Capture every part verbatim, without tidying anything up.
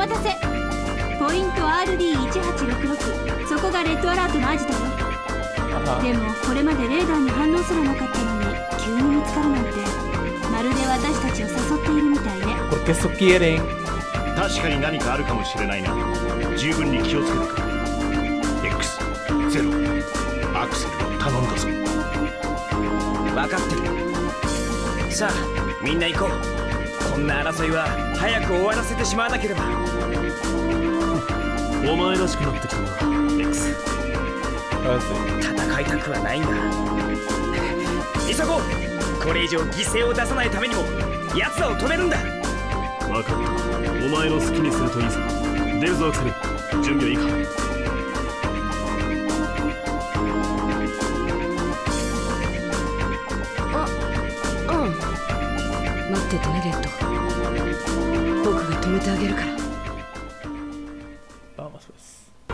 待たせ。ポイント アールディーいちはちろくろく、 そこがレッドアラートのアジトよ。でもこれまでレーダーに反応すらなかったのに急に見つかるなんて、まるで私たちを誘っているみたいね。 ¿Por qué eso quieren? 確かに何かあるかもしれないな。十分に気をつけてくれ。 X、ゼロ、アクセル頼んだぞ。 分かってる。さあみんな行こう。こんな争いは早く終わらせてしまわなければ。 お前らしくなってきたな X。 戦いたくはないんだ。急ごう。これ以上犠牲を出さないためにも奴らを止めるんだ。 分かった。お前の好きにするといいぞ。出るぞアクセル。準備はいいか。 あ、うん。待っててねレッド。僕が止めてあげるから。 Vamos pues.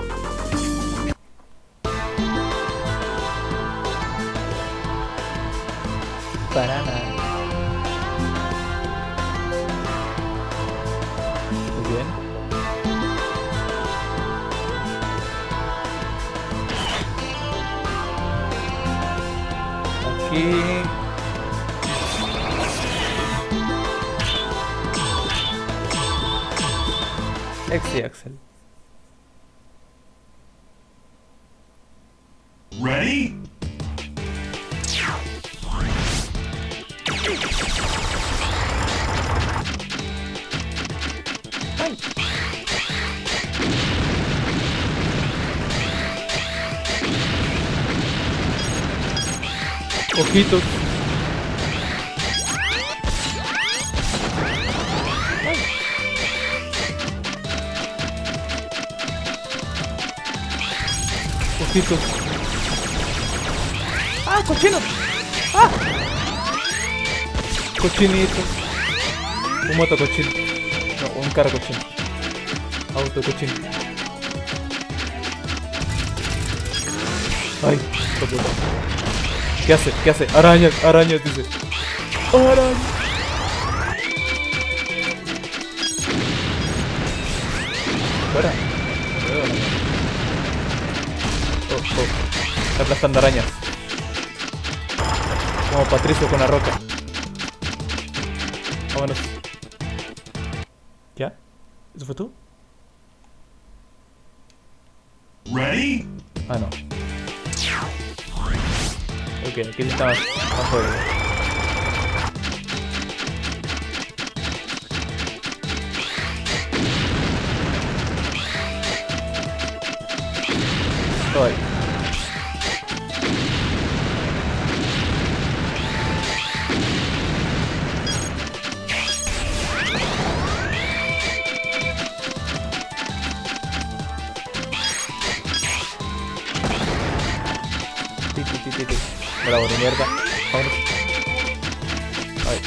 Banana. Muy bien. Aquí. Exi Axel. Ready? Ojitos. Ojitos. ¡Ah, cochino! ¡Ah! Cochinito. Un moto cochino. No, un carro cochino. Auto cochino. Ay, qué puta. ¿Qué hace? ¿Qué hace? Arañas, arañas, dice. Arañas. Fuera. Oh, oh. Está aplastando arañas. Como Patricio con la roca. Vámonos. ¿Ya? ¿Eso fue tú? Ready? Ah, no. Ok, aquí está más, más jodido. Estoy. Bravo, de mierda. Vámonos. Ay.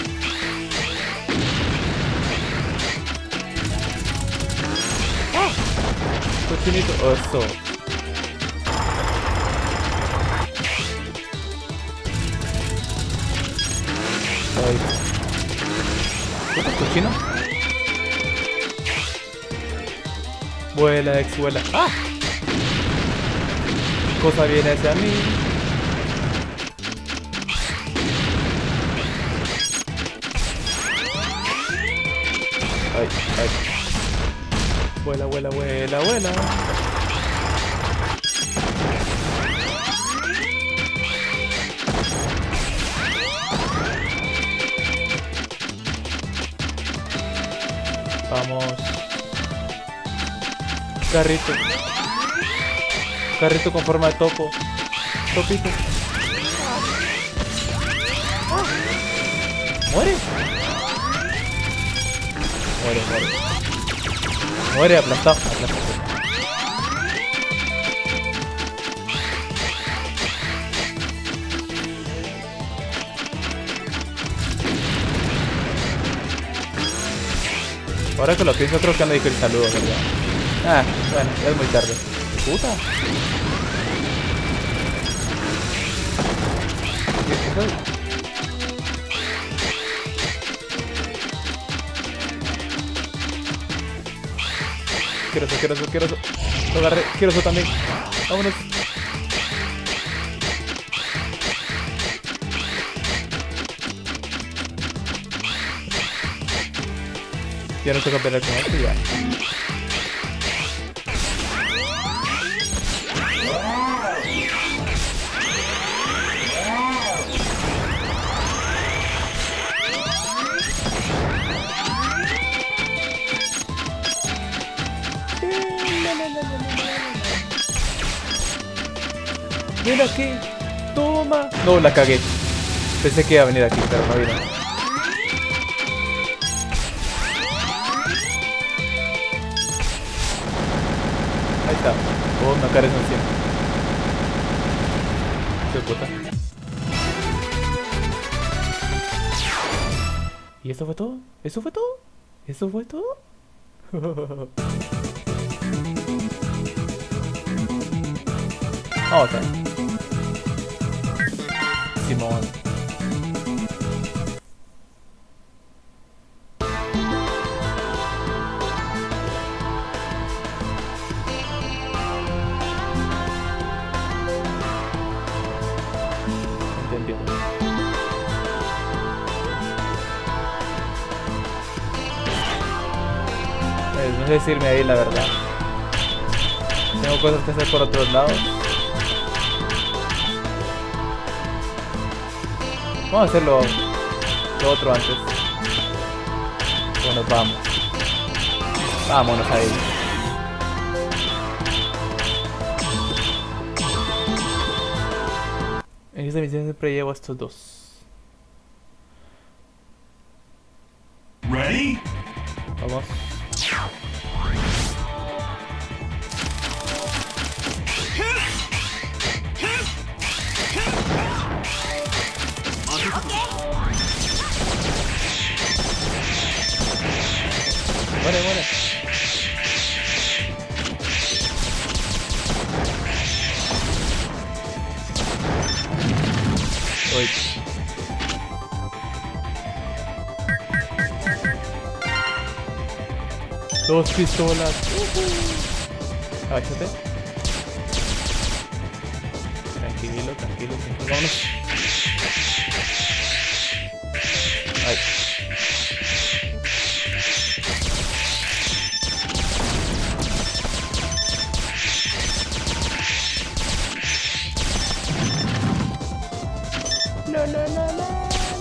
¡Ah! Cochinito. Oh, eso. Ay. ¿Puto cochino? Vuela, ex, vuela. ¡Ah! Cosa viene hacia mí. Ay, ay. Vuela, vuela, vuela, vuela. Vamos. Carrito. Carrito con forma de topo. Topito. ¿Muere? Muere, muere. Muere aplastado. aplastado. Ahora que lo pienso, creo que no dije el saludo, ¿verdad? Ah, bueno, ya es muy tarde. Puta. ¿Qué es eso? Asqueroso, asqueroso, asqueroso. Lo agarré, asqueroso también. Vámonos. Ya no toca pelear con esto, ya. Ven aquí, toma. No, la cagué. Pensé que iba a venir aquí, pero no vino. Ahí está. Oh, me acarician siempre. Qué puta. ¿Y eso fue todo? ¿Eso fue todo? ¿Eso fue todo? Vamos a ver. Simón. Entendido. Pues no sé decirme ahí la verdad. Tengo cosas que hacer por otros lados. Vamos a hacerlo lo otro antes. Bueno, vamos. Vámonos ahí. En esta misión siempre llevo estos dos. Ready? Vamos. Muere, muere. Uy. Dos pistolas. Uh-huh. Agáchate. Tranquilo, tranquilo, tranquilo. Vámonos. Ay. No, no, no, no, no.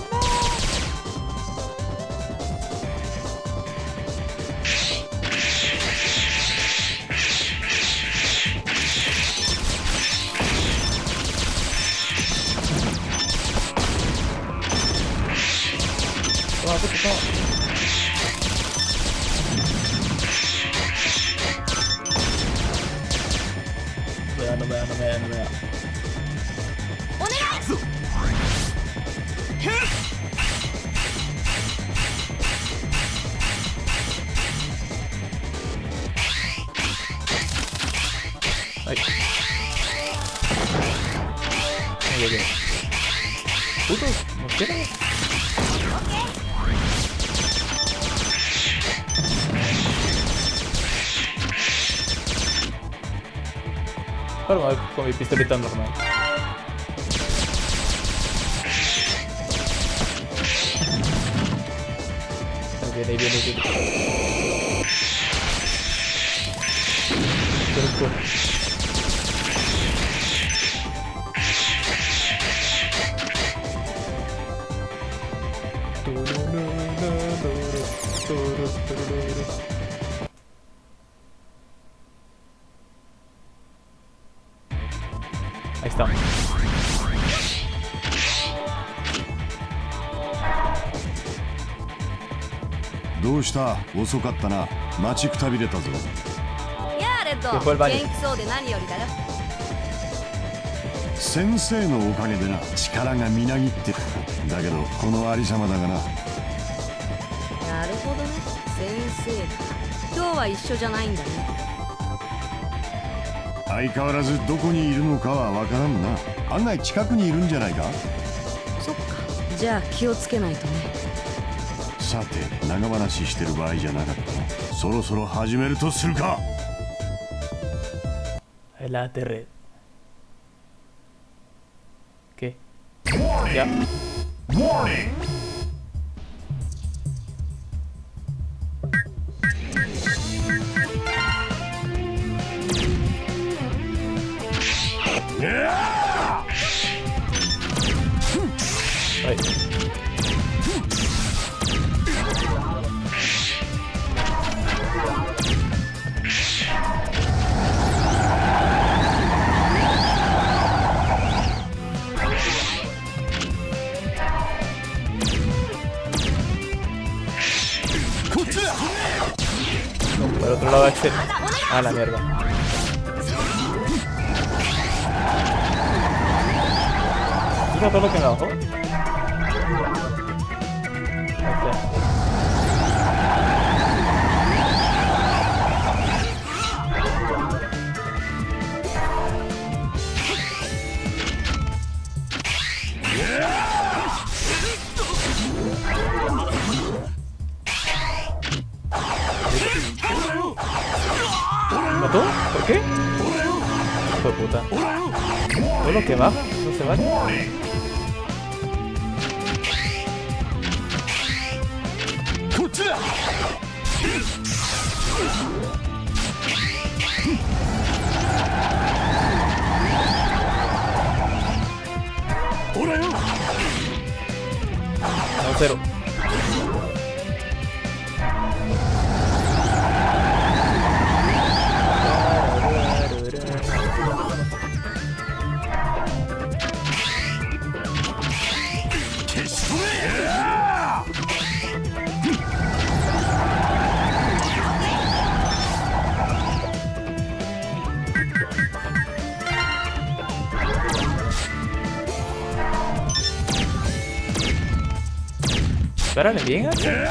Toma, puto, toma. No me da, no me da, no me da, no me da. Ay. Muy bien. Putos, ¿nos quieren? Bueno, voy con mi pistolita normal. Ahí viene, ahí viene, ahí viene. Pero, ahí está. どうした？遅かったな。待ちくたびれたぞ。 やあレッド、元気そうで何よりだよ。 先生のおかげでな、力がみなぎってる。だけどこのありさまだがな。 なるほどね、先生か。今日は一緒じゃないんだね。 相変わらずどこにいるのかはわからんな。案外近くにいるんじゃないか。 そっか、じゃあ気をつけないとね。 さて長話してる場合じゃなかった。そろそろ始めるとするか。 Adelante, Red. ¿Qué? Ya. Warning. Ay. No, por el otro lado Axel. Ah, la mierda. ¿Tú todo lo que me bajó? ¿Mató? ¿Por qué? Hijo de puta. ¿Todo lo que baja? ¿No se vale? No, cero. Espérale bien, Axel.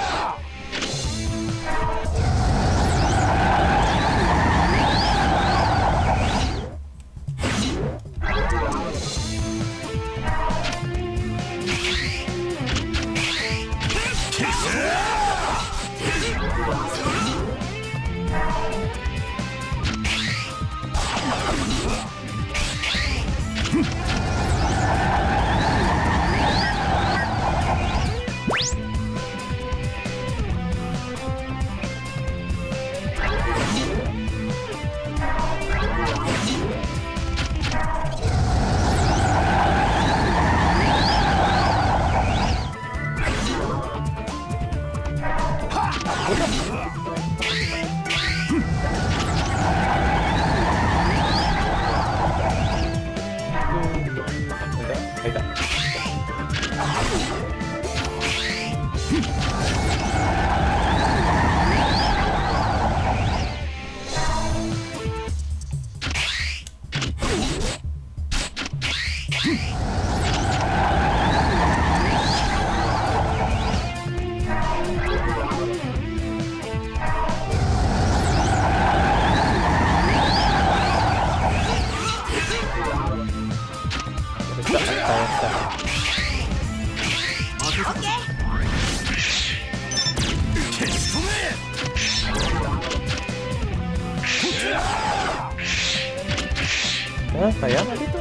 Ahí está. ¿Hasta allá, maldito?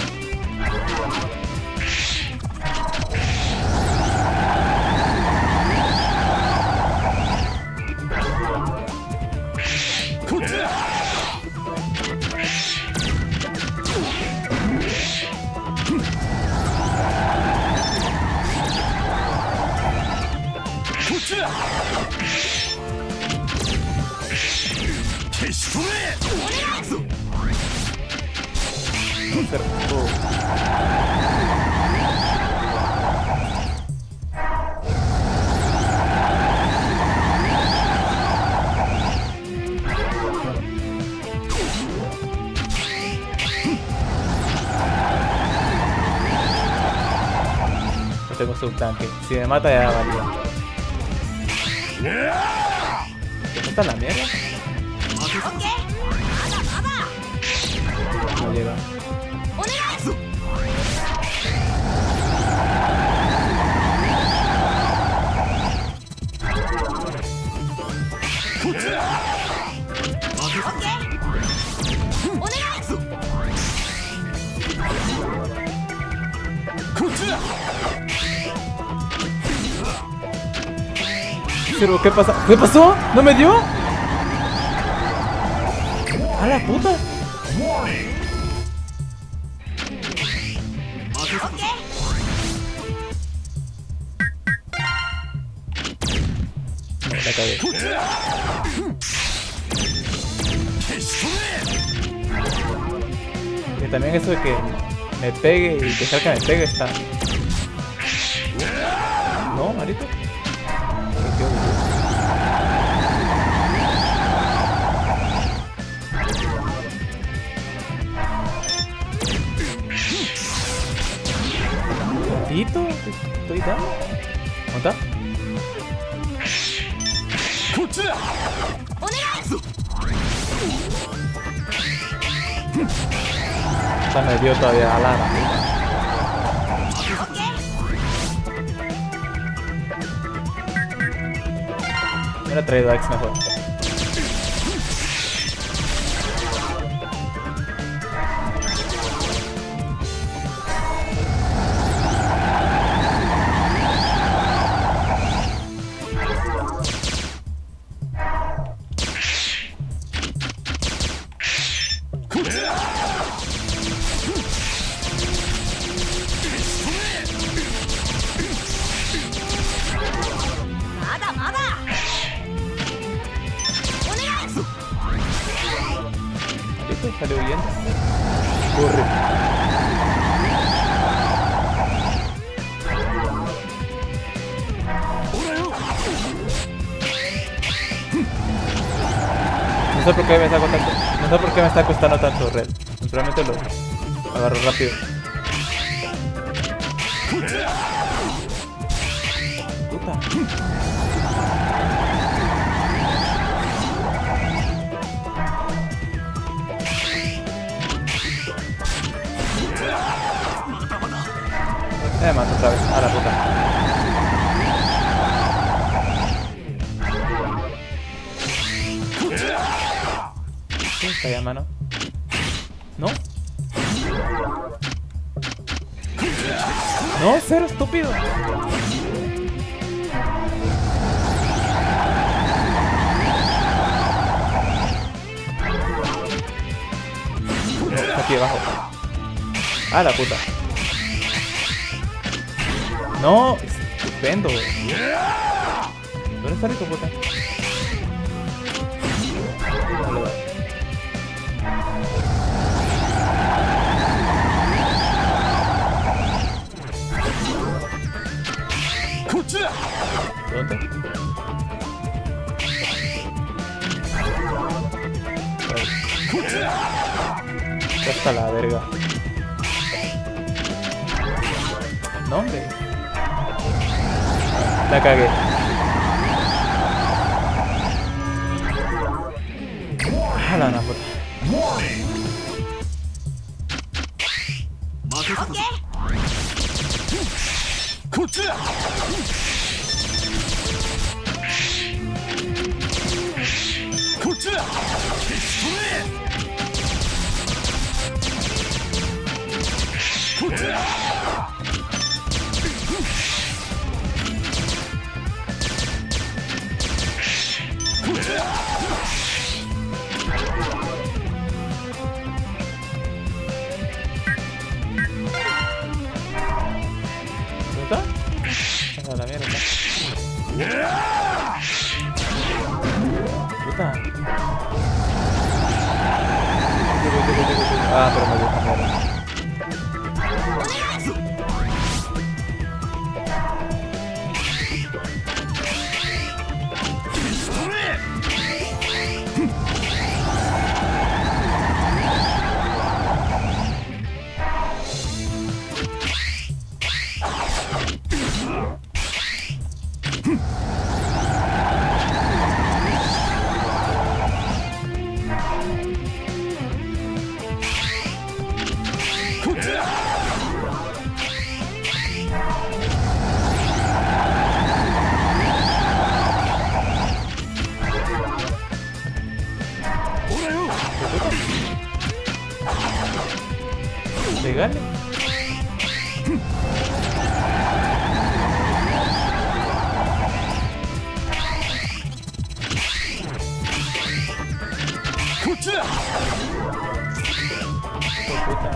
Pero, oh. No tengo su tanque. Si me mata ya valía. ¿Dónde está la mierda? No llega. Pero, ¿qué pasa? ¿Qué pasó? ¿No me dio? ¡A la puta! No, la cagué. Y también eso de que me pegue y dejar que me pegue está... ¿No, Marito? Tantito, estoy dando. ¿Dónde está? Está me dio todavía a Lara. Me hubiera traído a X mejor. Salió huyendo. Corre. No sé por qué me está costando. No sé por qué me está costando tanto red. Naturalmente lo agarro rápido. Puta. Me mato otra vez, a la puta. ¿Qué está ya, mano? ¿No? No, cero, estúpido. No, está aquí abajo. A la puta. No, estupendo. ¿Dónde está el hijo puta? No le da. ¿Dónde? Ya está la verga. No, hombre. La cagué. Ah, la puta. A la mierda. Puta. Ah, pero me gusta mierda. ilegales. Oh, puta.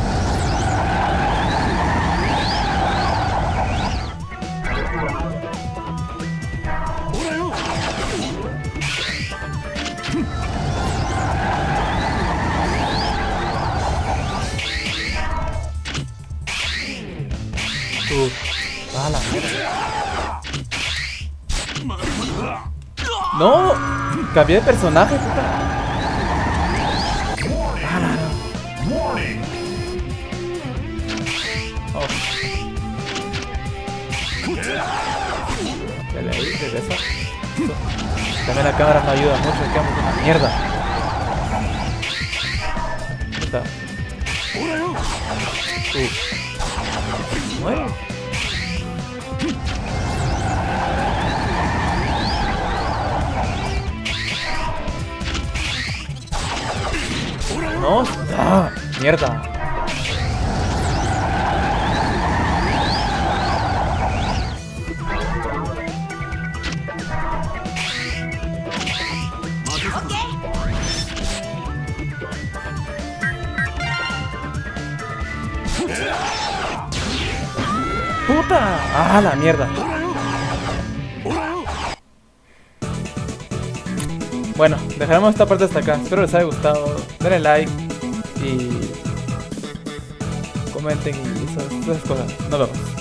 Uh, ah, la mierda. No, cambié de personaje, puta. Ah, la, la. Oh. Dale ahí, regresa. También la cámara no ayuda mucho, quedamos una mierda. Ahí está. Uh. Muere. No, ah, mierda. ¡Puta! ¡Ah, la mierda! Bueno, dejaremos esta parte hasta acá. Espero les haya gustado. Denle like y comenten y esas, esas cosas. Nos vemos.